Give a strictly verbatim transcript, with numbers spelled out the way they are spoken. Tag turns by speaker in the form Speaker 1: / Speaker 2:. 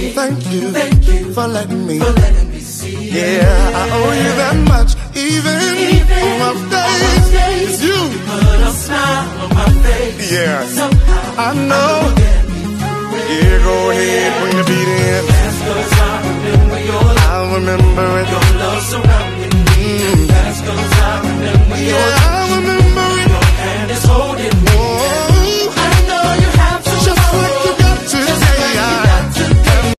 Speaker 1: Thank you,
Speaker 2: thank you
Speaker 1: for letting me,
Speaker 2: for letting me see.
Speaker 1: Yeah, I owe you that much. Even, even on my days, it's you.
Speaker 2: You put a smile on my face.
Speaker 1: Yeah,
Speaker 2: Somehow
Speaker 1: I know.
Speaker 2: I know.
Speaker 1: Yeah, go ahead.